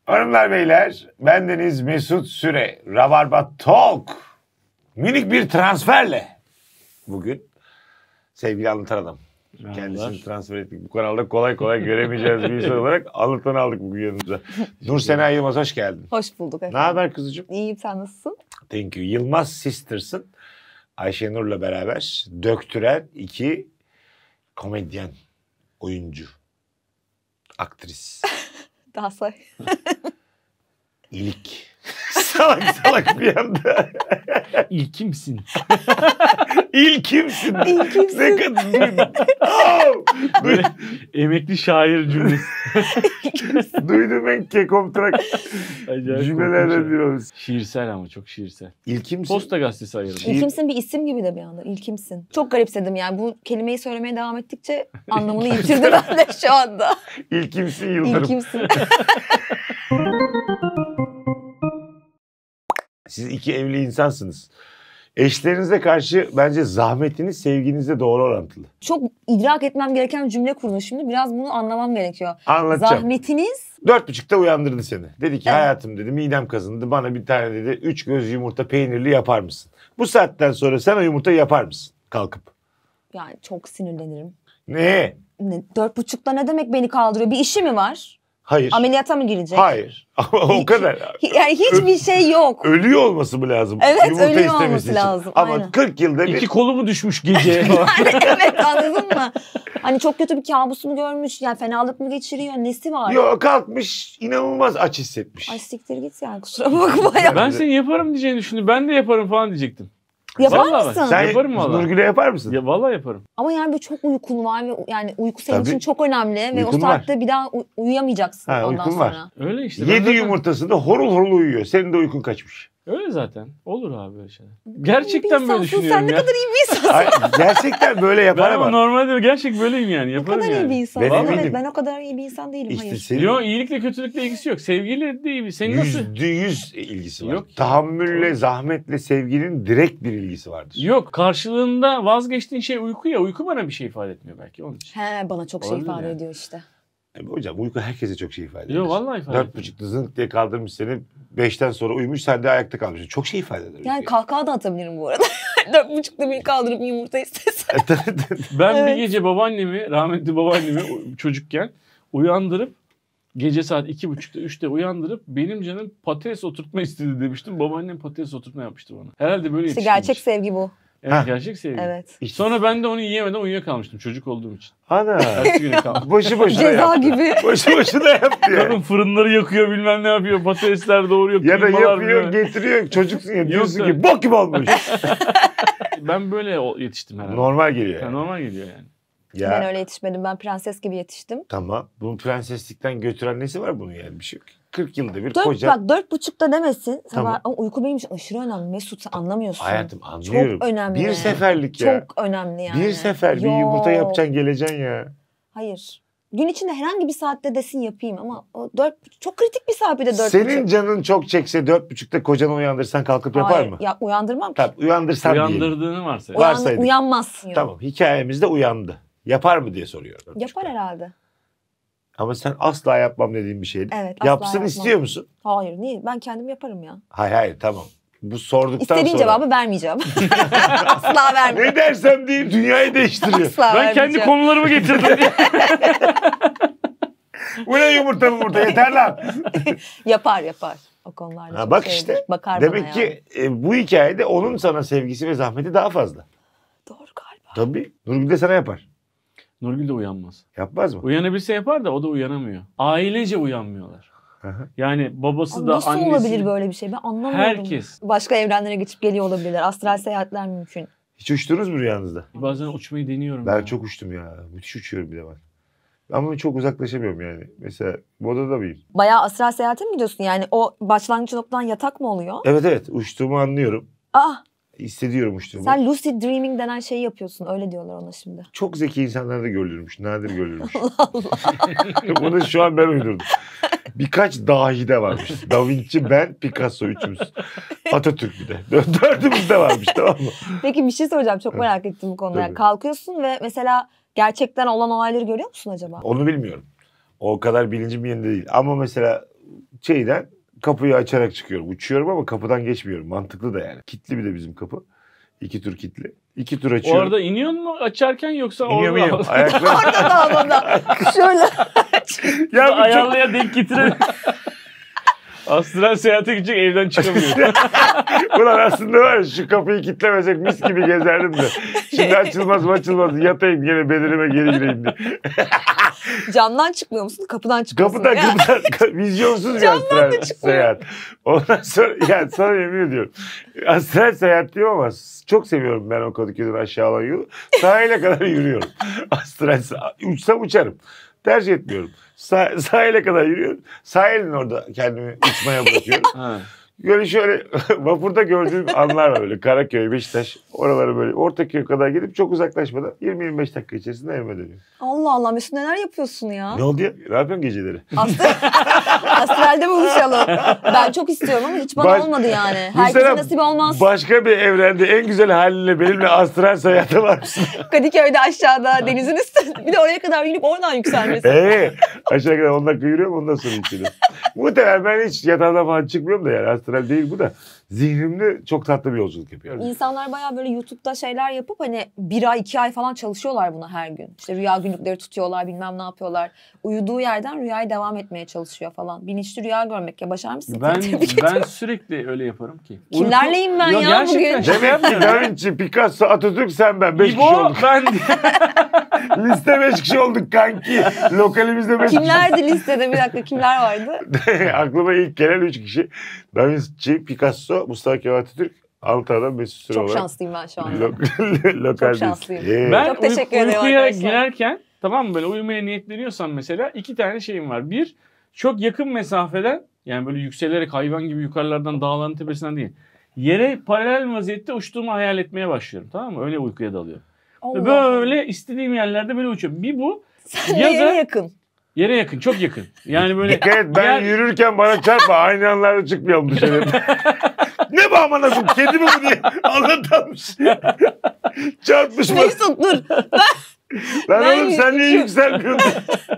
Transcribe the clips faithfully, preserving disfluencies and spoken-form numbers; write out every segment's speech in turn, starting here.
Hanımlar beyler, bendeniz Mesut Süre, Rabarba Talk. Minik bir transferle bugün sevgili anlatan adam. Kendisini transfer ettik. Bu kanalda kolay kolay göremeyeceğiz bir insan olarak anlatan aldık bugün yanımıza. Nursena Yılmaz, hoş geldin. Hoş bulduk efendim. Ne haber kızıcığım? İyiyim, sen nasılsın? Thank you. Yılmaz Sisters'ın Ayşenur'la beraber döktüren iki komedyen, oyuncu, aktris. Daha say. İlik. salak salak bir anda. İlkimsin. İlkimsin. İlkimsin. Ne kadar oh! Böyle emekli şair cümlesi. Duydum en kekomtrak cümlelerden biri olmuş. Şiirsel ama çok şiirsel. İlkimsin. Posta gazetesi ayırdım. Şiir- İlkimsin bir isim gibi de bir anda. İlkimsin. Çok garipsedim yani. Bu kelimeyi söylemeye devam ettikçe anlamını yitirdi ben de şu anda. İlkimsin Yıldırım. İlkimsin. Siz iki evli insansınız. Eşlerinize karşı bence zahmetiniz sevginizle doğru orantılı. Çok idrak etmem gereken cümle kurdun şimdi. Biraz bunu anlamam gerekiyor. Anlatacağım. Zahmetiniz... Dört buçukta uyandırdı seni. Dedi ki Evet. hayatım dedi, midem kazındı. Bana bir tane dedi üç göz yumurta peynirli yapar mısın? Bu saatten sonra sen o yumurtayı yapar mısın kalkıp? Yani çok sinirlenirim. Ne? Ne, dört buçukta ne demek beni kaldırıyor? Bir işi mi var? Hayır. Ameliyata mı girecek? Hayır. Ama o kadar. Yani hiçbir şey yok. Ölüyor olması mı lazım? Evet, Yumurta ölüyor istemesi olması için. lazım, Ama aynen. kırk yılda bir... İki kolu mu düşmüş gece? Yani evet, anladın mı? Hani çok kötü bir kabus mu görmüş? Yani fenalık mı geçiriyor? Nesi var? Yok, kalkmış inanılmaz aç hissetmiş. Ay siktir git yani, kusura bakma ya. Ben seni yaparım diyeceğini düşündüm. Ben de yaparım falan diyecektim. Yapar Vallahi mısın? Sen yaparım valla. Nurgül'e yapar mısın? Ya vallahi yaparım. Ama yani böyle çok uykun var ve yani uyku senin Tabii. için çok önemli ve Uykun o saatte bir daha u- uyuyamayacaksın Ha, ondan uykun var. sonra. Öyle işte. Ben Yedi zaten- yumurtasında horul horul uyuyor. Senin de uykun kaçmış. Öyle zaten. Olur abi böyle şeyler. İyi bir Gerçekten böyle insansın, düşünüyorum sen ne ya. kadar iyi bir insansın. Ay, gerçekten böyle yapar Ben ama ama. normalde gerçek böyleyim yani. Ne Yaparım kadar iyi yani. bir insansın. Ben Evet, eminim. ben o kadar iyi bir insan değilim. İşte Hayır. senin Yok, iyilikle kötülükle ilgisi yok. Sevgiyle de iyi bir. Senin nasıl? yüzde yüz ilgisi var. Yok. Tahammülle, zahmetle sevginin direkt bir ilgisi vardır. Yok, karşılığında vazgeçtiğin şey uyku ya. Uyku bana bir şey ifade etmiyor belki onun için. He, bana çok şey Olabilir ifade yani. ediyor işte. E, hocam uyku herkese çok şey ifade eder. Yok vallahi ifade Dört etmiyor. buçukta zınk diye kaldırmış seni. Beşten sonra uyumuş, sen de ayakta kalmışsın. Çok şey ifade eder. Yani uyku. kahkaha da atabilirim bu arada. Dört buçukta beni kaldırıp yumurta istesen. Ben Evet. bir gece babaannemi, rahmetli babaannemi çocukken uyandırıp gece saat iki buçukta üçte uyandırıp benim canım patates oturtma istedi demiştim. Babaannem patates oturtma yapmıştı bana. Herhalde böyle İşte yetiştirmiş. gerçek sevgi bu. Evet, Ha. gerçek sevgi. Evet. İşte- Sonra ben de onu yiyemeden uyuyakalmıştım çocuk olduğum için. Ana. Ertesi güne kaldım. Boşu boşuna Ceza yaptı. gibi. Boşu boşuna yaptı ya. Kadın fırınları yakıyor, bilmem ne yapıyor, patatesler doğuruyor, Ya da kıymalar yapıyor, bilmem ne. getiriyor. Çocuksun ya, diyorsun da- ki bok gibi olmuş. Ben böyle o- yetiştim herhalde. Normal geliyor Ya, yani. normal geliyor yani. Ya Ben öyle yetişmedim. Ben prenses gibi yetiştim. tamam. Bunun prenseslikten götüren nesi var bunun yani? Bir şey yok. kırk yılda bir Dört, koca. bak dört buçukta demesin. Tamam. Sabah, ama uyku benim için aşırı önemli. Mesut, sen anlamıyorsun. Hayatım anlıyorum. Çok önemli. Bir seferlik ya. Çok önemli yani. Bir sefer bir yumurta Yok. yapacaksın, geleceksin ya. Hayır. Gün içinde herhangi bir saatte desin yapayım ama o dört, çok kritik bir saat bir de dört Senin buçuk. canın çok çekse dört buçukta kocanı uyandırsan kalkıp yapar Hayır, mı? Ya, uyandırmam ki. Tamam, uyandırsan diyelim. Uyandırdığını varsayalım. Uyan- Uyan, varsaydık. uyanmaz. Tamam, hikayemizde uyandı. Yapar mı diye soruyor. dört Yapar buçukta. herhalde. Ama sen asla yapmam dediğin bir şeydi. Evet, asla Yapsın yapmam. istiyor musun? Hayır, niye? Ben kendim yaparım ya. Hayır hayır tamam. Bu sorduktan İstediğin sonra. cevabı vermeyeceğim. Asla vermeyeceğim. Ne dersem diyeyim dünyayı değiştiriyor. Asla Ben kendi vermeyeceğim. konularımı getirdim diye. Bu ne yumurta yumurta yeter lan. Yapar yapar. O konularda Ha, çok bak şeydir. işte. Bakar Demek bana ki yani. e, bu hikayede onun sana sevgisi ve zahmeti daha fazla. Doğru galiba. Tabii. Nurgül de sana yapar. Nurgül de uyanmaz. Yapmaz mı? Uyanabilse yapar da o da uyanamıyor. Ailece uyanmıyorlar. Hı hı. Yani babası Ama da nasıl annesi. olabilir böyle bir şey? Ben anlamıyorum. Herkes. Başka evrenlere geçip geliyor olabilirler. Astral seyahatler mümkün. Hiç uçtunuz mu rüyanızda? Bazen uçmayı deniyorum. Ben ya. çok uçtum ya. Müthiş uçuyorum bir de ben. Ama çok uzaklaşamıyorum yani. Mesela bu odada mıyım? Bayağı astral seyahate mi gidiyorsun? Yani o başlangıç noktadan yatak mı oluyor? Evet evet uçtuğumu anlıyorum. Ah, Hissediyorum uçtuğumu. sen lucid dreaming denen şeyi yapıyorsun. Öyle diyorlar ona şimdi. Çok zeki insanlarda görülürmüş. Nadir görülürmüş. Bunu şu an ben uydurdum. Birkaç dahi de varmış. Da Vinci, ben, Picasso üçümüz. Atatürk bir de. Dö- Dördümüz de varmış, tamam mı? Peki bir şey soracağım. Çok merak ettim bu konuda. Tabii. Kalkıyorsun ve mesela gerçekten olan olayları görüyor musun acaba? Onu bilmiyorum. O kadar bilincim yerinde değil. Ama mesela şeyden kapıyı açarak çıkıyorum. Uçuyorum ama kapıdan geçmiyorum. Mantıklı da yani. Kitli bir de bizim kapı. İki tur kitli. İki tur açıyorum. Orada iniyor mu açarken yoksa İniyorum, orada? iniyorum. Ayaklarım... Orada da havada. Şöyle. ya bu çok... Ayarlıya denk getirelim. Astral seyahate gidecek, evden çıkamıyor. Ulan aslında var ya, şu kapıyı kitlemesek mis gibi gezerdim de. Şimdi açılmaz mı açılmaz. Yatayım gene bedenime geri gireyim diye. Camdan çıkmıyor musun? Kapıdan çıkıyorsun. Kapıdan ya. kapıdan vizyonsuz bir Camdan astral da çıkmıyor. seyahat. Ondan sonra yani sana yemin ediyorum. Astral seyahat diyorum ama çok seviyorum ben o Kadıköy'den aşağı olan yolu. Sahile kadar yürüyorum. Astral uçsam uçarım. Tercih etmiyorum. Sah- sahile kadar yürüyorum. Sahilin orada kendimi uçmaya bırakıyorum. Ha. Böyle şöyle vapurda gördüğüm anlar var böyle. Karaköy, Beşiktaş oraları böyle Ortaköy kadar gidip çok uzaklaşmadan yirmi yirmi beş dakika içerisinde evime dönüyorum. Allah Allah Mesut neler yapıyorsun ya? Ne oldu ya? Ne yapıyorsun geceleri? Astral... Astralde buluşalım. Ben çok istiyorum ama hiç bana Baş- olmadı yani. Mesela Herkese nasip olmaz. Başka bir evrende en güzel halinle benimle astral seyahate var mısın? Kadıköy'de aşağıda denizin üstünde. Bir de oraya kadar inip oradan yükselmesi. Eee aşağı kadar on dakika yürüyorum ondan sonra yükseliyorum. Muhtemelen ben hiç yatağından falan çıkmıyorum da yani astral değil bu da. Zihnimde çok tatlı bir yolculuk yapıyorum. İnsanlar bayağı böyle YouTube'da şeyler yapıp hani bir ay iki ay falan çalışıyorlar buna her gün. İşte rüya günlükleri tutuyorlar bilmem ne yapıyorlar. Uyuduğu yerden rüyaya devam etmeye çalışıyor falan. Bilinçli rüya görmek ya başar mısın? Ben Tebrik ben ediyorum. sürekli öyle yaparım ki. Kimlerleyim ben ya gerçekten bugün? şaka Demek ki yapmıyorum. Da Vinci, Picasso, Atatürk sen ben. Beş kişi İbo olduk. ben Liste beş kişi olduk kanki. Lokalimizde beş kişi. Kimlerdi listede bir dakika kimler vardı? Aklıma ilk gelen üç kişi. Da Vinci, Picasso, Mustafa Kemal Atatürk, Antalya'dan Mesut Süre Çok olarak. şanslıyım ben şu anda. Lo- lokal Çok şanslıyım. değil. Ee, ben Çok teşekkür uy- ederim uykuya arkadaşlar. girerken tamam mı böyle uyumaya niyetleniyorsam mesela iki tane şeyim var. Bir, çok yakın mesafeden yani böyle yükselerek hayvan gibi yukarılardan dağların tepesinden değil. Yere paralel vaziyette uçtuğumu hayal etmeye başlıyorum tamam mı? Öyle uykuya dalıyorum. Ve Allah. böyle istediğim yerlerde böyle uçuyorum. Bir bu Sen ya yere da yakın. yere yakın, çok yakın. Yani böyle Dikkat et ben yer- yürürken bana çarpma. Aynı anlarda çıkmayalım dışarı. Ne bu amına koyayım? Kedi mi bu diye anlatanmış. Çarpmış mı? Mesut dur. Lan Ben oğlum sen niye yürüyorum. yükselmiyorsun?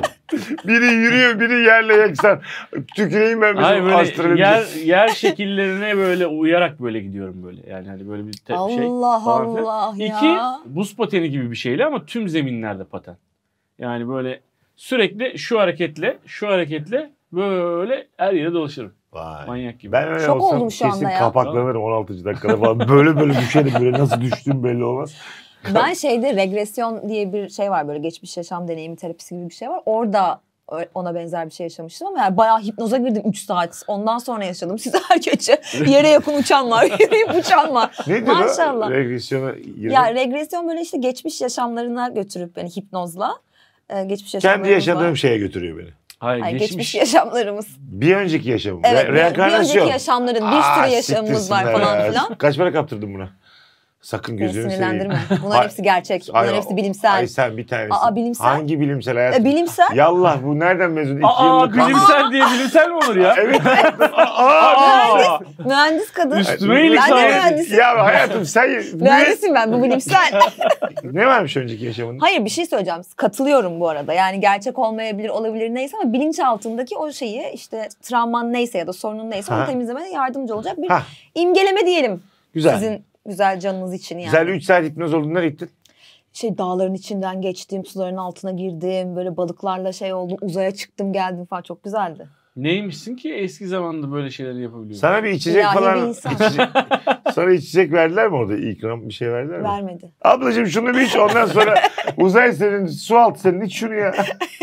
Biri yürüyor, biri yerle yeksan. Tüküreyim ben Hayır bizim böyle astralimize. yer, yer şekillerine böyle uyarak böyle gidiyorum böyle. Yani hani böyle bir te- şey. Allah falan filan. Allah ya. İki, buz pateni gibi bir şeyle ama tüm zeminlerde paten. Yani böyle sürekli şu hareketle, şu hareketle böyle her yere dolaşırım. Vay. Manyak gibi. Ben öyle Şok olsam oldum şu kesin anda ya. kapaklanırım on altıncı dakikada falan. Böyle böyle düşerim böyle nasıl düştüğüm belli olmaz. Ben şeyde regresyon diye bir şey var böyle geçmiş yaşam deneyimi terapisi gibi bir şey var. Orada ona benzer bir şey yaşamıştım ama yani bayağı hipnoza girdim üç saat. Ondan sonra yaşadım. Siz her gece yere yakın uçan var, yürüyüp uçan var. Nedir Maşallah. o? Regresyona girmek. Ya regresyon böyle işte geçmiş yaşamlarına götürüp beni hipnozla. e, geçmiş Kendi yaşamlarımız yaşadığım var. şeye götürüyor beni. Hayır, Hayır, geçmiş. geçmiş yaşamlarımız. Bir önceki yaşamım. Evet, Re- bir- bir reenkarnasyon. önceki yaşamların bir Aa, sürü yaşamımız var siktirsinler falan ya. filan. Kaç para kaptırdın buna? Sakın Beni gözünü sinirlendirme. seveyim. Bunların Ay- hepsi gerçek. Bunların Ay, hepsi bilimsel. Ay sen bir tanesin. Aa, bilimsel. Hangi bilimsel hayatım? E, bilimsel. Yallah bu nereden mezun? İki Aa yıllık kan- bilimsel diye bilimsel mi olur ya? Evet. Aa, Aa, Mühendis kadın. Üstüme iyilik Ben de sağlık. mühendisim. Ya hayatım sen Mühendisim ben bu bilimsel. ne varmış önceki yaşamında? Hayır bir şey söyleyeceğim. Katılıyorum bu arada. Yani gerçek olmayabilir, olabilir neyse ama bilinçaltındaki o şeyi işte travman neyse ya da sorunun neyse onu Ha. temizlemene yardımcı olacak bir Ha. imgeleme diyelim. Güzel. Sizin güzel canınız için yani. Güzel üç saat hipnoz oldun. Nereye gittin? Şey dağların içinden geçtim, suların altına girdim, böyle balıklarla şey oldum, uzaya çıktım geldim falan çok güzeldi. Neymişsin ki eski zamanda böyle şeyleri yapabiliyorsun? Sana bir içecek İlahi bir falan. insan. içecek- sana içecek verdiler mi orada? İkram bir şey verdiler mi? Vermedi. Ablacığım şunu bir iç ondan sonra uzay senin, su altı senin iç şunu ya.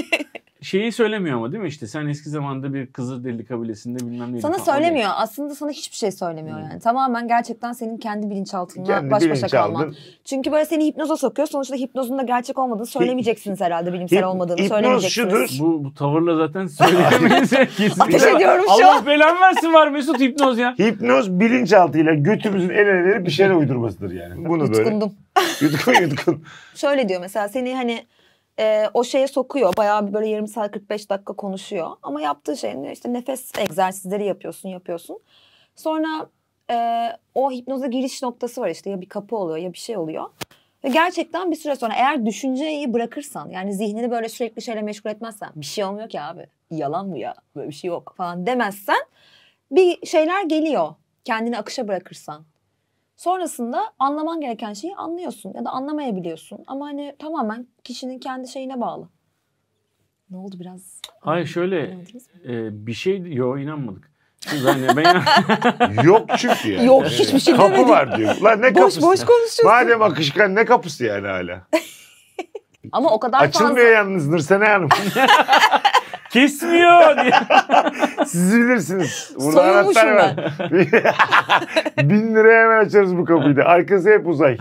Şeyi söylemiyor ama değil mi işte sen eski zamanda bir Kızılderili kabilesinde bilmem neydi Sana falan. O söylemiyor. Aslında sana hiçbir şey söylemiyor yani. Tamamen gerçekten senin kendi bilinçaltınla Kendi baş başa bilinç kalman. aldın. Çünkü böyle seni hipnoza sokuyor. Sonuçta hipnozun da gerçek olmadığını söylemeyeceksiniz herhalde. Bilimsel Hip- olmadığını hipnoz söylemeyeceksiniz. şudur. Bu, bu tavırla zaten söyleyemeyiz. Kesin. Ateş ediyorum şu Allah an. belan versin var Mesut hipnoz ya. Hipnoz bilinçaltıyla götümüzün el ele verip bir şeyler uydurmasıdır yani. Bunu böyle. Yutkundum. Yutkun yutkun. Şöyle diyor mesela seni hani e, o şeye sokuyor. Bayağı bir böyle yarım saat kırk beş dakika konuşuyor. Ama yaptığı şey ne? İşte nefes egzersizleri yapıyorsun yapıyorsun. Sonra e, o hipnoza giriş noktası var işte ya bir kapı oluyor ya bir şey oluyor. Ve gerçekten bir süre sonra eğer düşünceyi bırakırsan yani zihnini böyle sürekli şeyle meşgul etmezsen bir şey olmuyor ki abi. Yalan bu ya böyle bir şey yok falan demezsen bir şeyler geliyor kendini akışa bırakırsan. Sonrasında anlaman gereken şeyi anlıyorsun ya da anlamayabiliyorsun. Ama hani tamamen kişinin kendi şeyine bağlı. Ne oldu biraz? Hayır şöyle e, bir şey yok inanmadık. Şimdi ben, ben Yok çünkü yani. Yok, hiçbir şey Kapı demedim. var diyor. Lan ne Boş kapısı? boş konuşuyorsun. Madem akışkan ne kapısı yani hala? Ama o kadar Açılmıyor fazla. yalnız Nursene Hanım. kesmiyor diye. Siz bilirsiniz. Burada Soyulmuşum anahtar var. Bin liraya hemen açarız bu kapıyı da. Arkası hep uzay.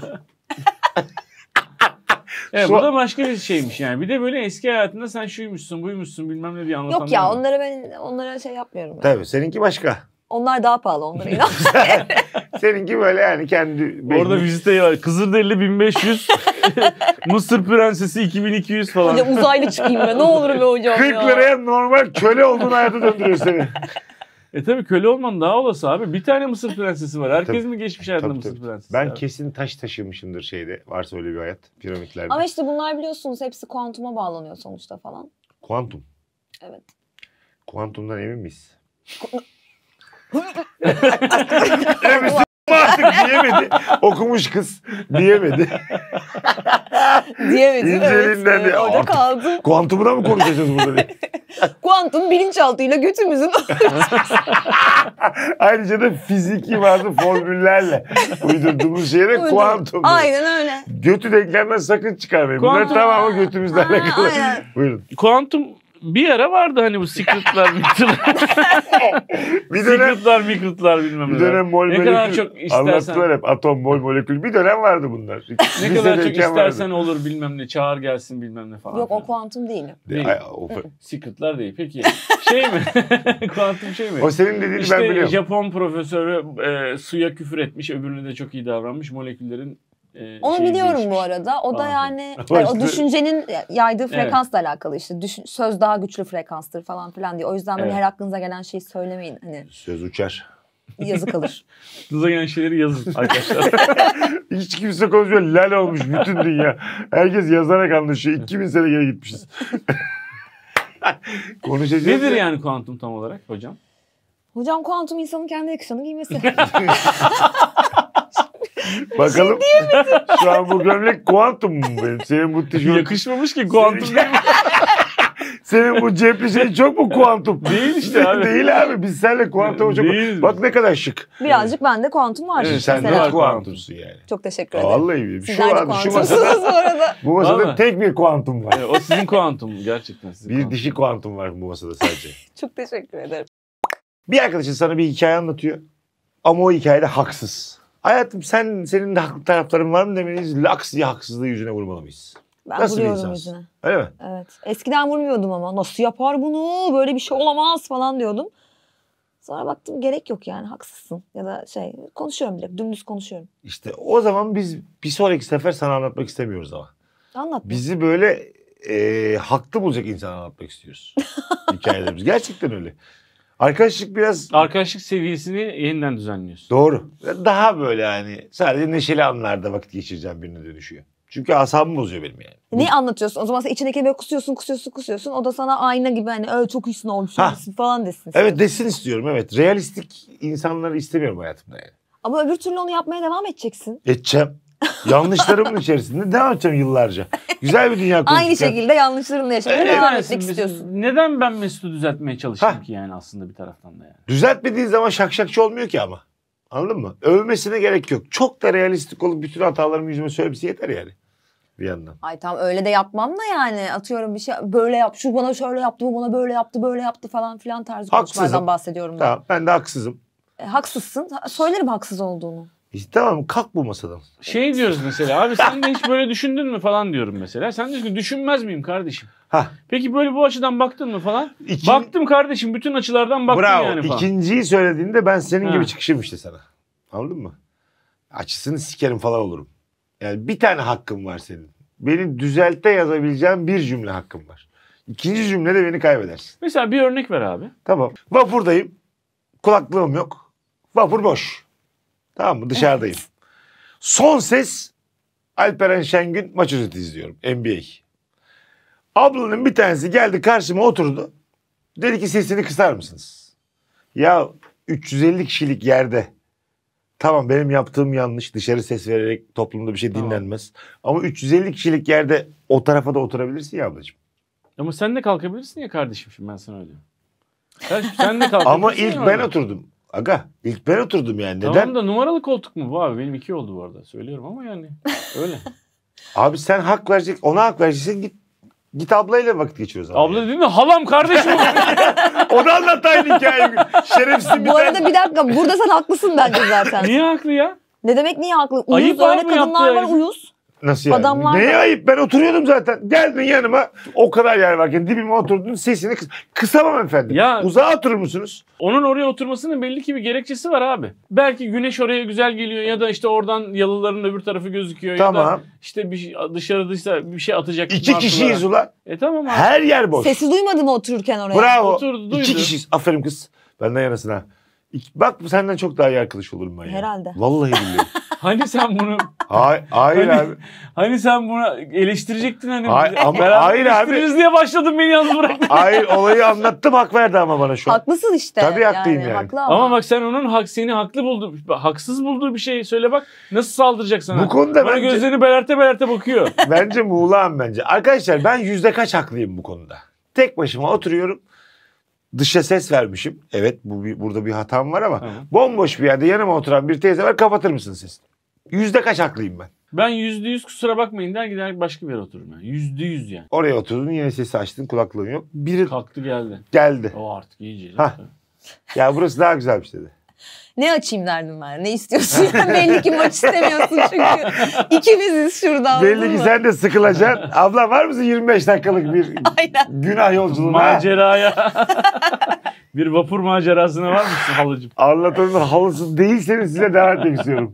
Evet, Şu- bu da başka bir şeymiş yani. Bir de böyle eski hayatında sen şuymuşsun, buymuşsun bilmem ne diye anlatanlar Yok ya var. onlara ben onlara şey yapmıyorum. Yani. Tabii seninki başka. Onlar daha pahalı onlara inan. Seninki böyle yani kendi... Orada vizite var. Kızılderili bin beş yüz, Mısır Prensesi iki bin iki yüz falan. Hocam uzaylı çıkayım ben ne olur be hocam kırk ya. liraya normal köle olduğun hayata döndürüyor seni. E tabii köle olman daha olası abi. Bir tane Mısır Prensesi var. Herkes Tabii. mi geçmiş hayatında Tabii, Mısır tabii. Prensesi? Ben abi? kesin taş taşımışımdır şeyde. Varsa öyle bir hayat. Piramitlerde. Ama işte bunlar biliyorsunuz hepsi kuantuma bağlanıyor sonuçta falan. Kuantum. Evet. Kuantumdan emin miyiz? Evet, artık diyemedi. Okumuş kız. Diyemedi. Diyemedim. İnceliğinden Evet. de- Orada Aa. kaldım. Kuantumuna mı konuşacağız burada diye. Kuantum bilinçaltıyla götümüzün Ayrıca da fiziki bazı formüllerle uydurduğumuz şeye de kuantum. Aynen öyle. Götü denklemden sakın çıkarmayın. Bunlar Kuantum- tamamı götümüzle Ha, alakalı. aynen. Buyurun. Kuantum bir ara vardı hani bu secretlar, secretlar, Bir dönem, secretlar, secretlar bilmem bir ne. dönem mol Ne kadar molekül çok istersen, anlattılar hep. Atom, mol, molekül. Bir dönem vardı bunlar. ne kadar çok Lisedeyken istersen vardı. olur bilmem ne, çağır gelsin bilmem ne falan. Yok o filan. kuantum değil. Değil. Ay, o, Secretlar değil. Peki şey mi? Kuantum şey mi? o senin dediğini ben İşte biliyorum. Japon profesörü e, suya küfür etmiş, öbürüne de çok iyi davranmış. Moleküllerin e, Onu şeyi biliyorum değişmiş. bu arada. O da Falan. yani Ama yani o işte- düşüncenin yaydığı frekansla alakalı işte. Düşün, söz daha güçlü frekanstır falan filan diye. O yüzden böyle Evet. her aklınıza gelen şeyi söylemeyin. Hani Söz uçar. yazı kalır. Aklınıza gelen şeyleri yazın arkadaşlar. Hiç kimse konuşmuyor. Lal olmuş bütün dünya. Herkes yazarak anlaşıyor. iki bin sene geri gitmişiz. Konuşacağız. Nedir ya. yani kuantum tam olarak hocam? Hocam kuantum insanın kendi yakışanı giymesi. Bakalım. Şu an bu gömlek kuantum mu benim? Senin bu tişört... Yakışmamış ki kuantum değil mi? Senin bu cepli şey çok mu kuantum? Değil işte abi. Değil abi. Biz seninle kuantum çok... Değiliz. Bak ne kadar şık. Birazcık bende kuantum var. Evet, Sen mesela. de kuantumsun yani. Çok teşekkür ederim. Vallahi şu, Sizler de an, şu masada, kuantumsunuz bu arada. bu masada Vallahi. tek bir kuantum var. Evet, o sizin kuantum gerçekten sizin Bir kuantum. dişi kuantum var bu masada sadece. Çok teşekkür ederim. Bir arkadaşın sana bir hikaye anlatıyor. Ama o hikayede haksız. Hayatım sen senin de haklı tarafların var mı demeliyiz. Laks diye haksızlığı yüzüne vurmalı mıyız? Ben Nasıl bir vuruyorum insansın? yüzüne. Öyle mi? Evet. Eskiden vurmuyordum ama. Nasıl yapar bunu? Böyle bir şey olamaz falan diyordum. Sonra baktım gerek yok yani haksızsın. Ya da şey konuşuyorum bile. Dümdüz konuşuyorum. İşte o zaman biz bir sonraki sefer sana anlatmak istemiyoruz ama. Anlat. Bizi böyle e, haklı bulacak insan anlatmak istiyoruz. Hikayelerimiz. Gerçekten öyle. Arkadaşlık biraz Arkadaşlık seviyesini yeniden düzenliyorsun. doğru. Daha böyle yani sadece neşeli anlarda vakit geçireceğim birine dönüşüyor. Çünkü asabımı bozuyor benim yani. Neyi anlatıyorsun? O zaman sen içindeki böyle kusuyorsun, kusuyorsun, kusuyorsun. O da sana ayna gibi hani öyle çok iyisin oğlum, çok Ha. iyisin falan desin. Evet desin istiyorum evet. Realistik insanları istemiyorum hayatımda yani. Ama öbür türlü onu yapmaya devam edeceksin. Edeceğim. Yanlışlarımın içerisinde devam edeceğim yıllarca. Güzel bir dünya kuracağız. Aynı şekilde yanlışlarınla yaşamaya Evet. devam Neden, etmek istiyorsun. neden ben Mesut'u düzeltmeye çalıştım Ha. ki yani aslında bir taraftan da yani. Düzeltmediğin zaman şakşakçı olmuyor ki ama. Anladın mı? Övmesine gerek yok. Çok da realistik olup bütün hatalarımı yüzüme söylemesi yeter yani. Bir yandan. Ay tamam öyle de yapmam da yani atıyorum bir şey böyle yap şu bana şöyle yaptı bu bana böyle yaptı böyle yaptı falan filan tarzı Haksızım. konuşmalardan bahsediyorum ben. Tamam ben de haksızım. E, haksızsın. Ha, söylerim haksız olduğunu. İşte tamam kalk bu masadan. Şey diyoruz mesela abi sen de hiç böyle düşündün mü falan diyorum mesela. Sen diyorsun ki düşünmez miyim kardeşim? Hah. Peki böyle bu açıdan baktın mı falan? İki- Baktım kardeşim bütün açılardan baktım Bravo. yani falan. İkinciyi söylediğinde ben senin Ha. gibi çıkışım işte sana. Anladın mı? Açısını sikerim falan olurum. Yani bir tane hakkım var senin. Beni düzelte yazabileceğim bir cümle hakkım var. İkinci cümlede beni kaybedersin. Mesela bir örnek ver abi. Tamam. Vapurdayım. Kulaklığım yok. Vapur boş. Tamam mı? Dışarıdayım. Son ses Alperen Şengün maç özeti izliyorum. N B A. Ablanın bir tanesi geldi karşıma oturdu. Dedi ki sesini kısar mısınız? Ya üç yüz elli kişilik yerde tamam benim yaptığım yanlış. Dışarı ses vererek toplumda bir şey Tamam. dinlenmez. Ama üç yüz elli kişilik yerde o tarafa da oturabilirsin ya ablacığım. Ama sen de kalkabilirsin ya kardeşim, şimdi ben sana öyle diyorum. Sen, sen de kalkabilirsin. Ama ilk ya ben orada. oturdum. Aga ilk ben oturdum yani. Neden? Tamam da numaralı koltuk mu bu abi? Benim iki oldu bu arada. Söylüyorum ama yani öyle. Abi sen hak verecek, ona hak vereceksin git. Git ablayla vakit geçiriyoruz. Abla değil mi? Halam kardeşim. O da anlattı aynı hikayeyi. Şerefsiz bir Bu tane. arada bir dakika burada sen haklısın bence zaten. Niye haklı ya? Ne demek niye haklı? Uyuz Ayıp öyle abi kadınlar yaptığı var herif. uyuz. Nasıl yani? Adamlar Neye da- ayıp? Ben oturuyordum zaten. Geldin yanıma. O kadar yer varken dibime oturdun. Sesini kıs kısamam efendim. Ya- Uzağa oturur musunuz? Onun oraya oturmasının belli ki bir gerekçesi var abi. Belki güneş oraya güzel geliyor ya da işte oradan yalıların öbür tarafı gözüküyor ya Tamam. da işte bir şey, dışarıdaysa bir şey atacak. İki martılara. kişiyiz ulan. E tamam abi. Her yer boş. Sesi duymadı mı otururken oraya? Bravo. Oturdu, duydu. İki kişiyiz. Aferin kız. Benden yanasına. İki- Bak senden çok daha iyi arkadaş olurum ben ya. Herhalde. Vallahi billahi. Hani sen bunu Hayır, hayır Hani- abi. hani sen bunu eleştirecektin hani. Hayır, ama- Beraber hayır abi. eleştiririz diye başladın, beni yalnız bıraktın. Hayır olayı anlattım hak verdi ama bana şu an. Haklısın işte. Tabii haklıyım yani. Haklı ama. Ama bak sen onun hak seni haklı buldu, haksız bulduğu bir şey söyle bak, nasıl saldıracak sana? Bu konuda Bana bence- gözlerini belerte belerte bakıyor. Bence muğlağım bence. Arkadaşlar ben yüzde kaç haklıyım bu konuda? Tek başıma oturuyorum. Dışa ses vermişim. Evet bu bir, burada bir hatam var ama Tamam. bomboş bir yerde yanıma oturan bir teyze var, kapatır mısın sesini? Yüzde kaç haklıyım ben? Ben yüzde yüz kusura bakmayın der gider başka bir yere otururum yani. Yüzde yüz yani. Oraya oturdun yine sesi açtın, kulaklığın yok. Biri Kalktı geldi. geldi. O artık iyice. Hah. Ya burası daha güzelmiş dedi. Ne açayım derdim ben. Ne istiyorsun? Yani belli ki maç istemiyorsun çünkü. İkimiziz şurada. anladın Belli ki mı? sen de sıkılacaksın. Abla var mısın yirmi beş dakikalık bir Aynen. günah yolculuğuna? Maceraya. Bir vapur macerasına var mısın halıcım? Anlatanın halısı değilseniz size devam etmek istiyorum.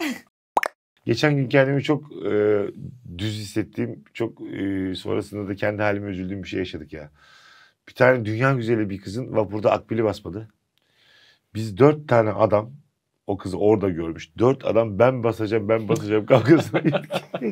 Geçen gün kendimi çok e, düz hissettiğim, çok e, sonrasında da kendi halime üzüldüğüm bir şey yaşadık ya. Bir tane dünya güzeli bir kızın vapurda akbili basmadı. Biz dört tane adam, o kızı orada görmüş. Dört adam ben basacağım, ben basacağım kavgasına gittik.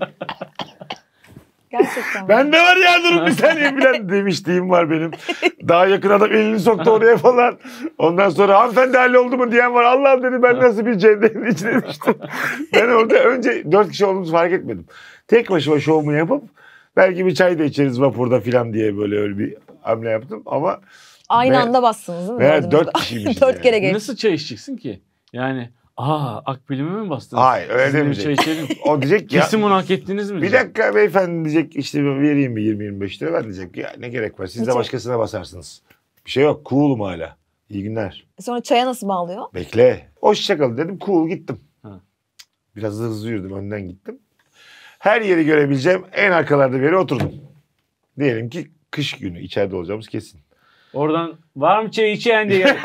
Gerçekten. Ben de var ya durum bir saniye falan demiştiğim var benim. Daha yakın adam elini soktu oraya falan. Ondan sonra hanımefendi halloldu mu diyen var. Allah'ım dedi ben nasıl bir cennetin içine düştüm. Ben orada önce dört kişi olduğumuzu fark etmedim. Tek başıma şovumu yapıp belki bir çay da içeriz vapurda falan diye böyle öyle bir hamle yaptım. Ama Aynı Ve- anda bastınız değil mi? veya Dördünüz dört de. kişiymişiz Dört yani. kere geç. Nasıl çay içeceksin ki? Yani aa akbilime mi bastınız? Hayır, öyle Sizinle bir demeyecek. çay içelim. o diyecek ki ya, Kesin bunu hak ettiniz mi? bir diyecek. dakika beyefendi diyecek işte ben vereyim bir yirmi yirmi beş lira. Ben diyecek ki ya ne gerek var siz de Hiç- başkasına basarsınız. Bir şey yok cool'um hala. İyi günler. Sonra çaya nasıl bağlıyor? Bekle. Hoşçakal dedim. Cool gittim. Ha. Biraz hızlı yürüdüm. Önden gittim. Her yeri görebileceğim en arkalarda bir yere oturdum. Diyelim ki kış günü. içeride olacağımız kesin. Oradan var mı çay içen diye.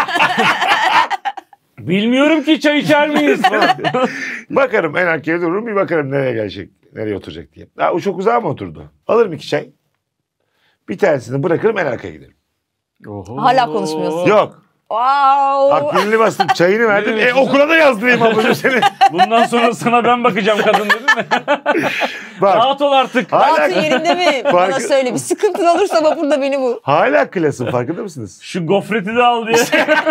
Bilmiyorum ki çay içer miyiz falan. Bakarım en arkaya dururum. Bir bakarım nereye gelecek. Nereye oturacak diye. Ha, o çok uzağa mı oturdu? Alırım iki çay. Bir tanesini bırakırım en arkaya giderim. Oho. Hala konuşmuyorsun. Yok. Wow. Akbilini bastım. Çayını verdim. Ne E, demek? okula da yazdırayım ablacığım seni. Bundan sonra sana ben bakacağım kadın dedin mi? Bak. Rahat ol artık. Hala, Rahatın yerinde mi? Bana Farkı- söyle. Bir sıkıntın olursa vapurda beni bul. hala klasın farkında mısınız? Şu gofreti de al diye.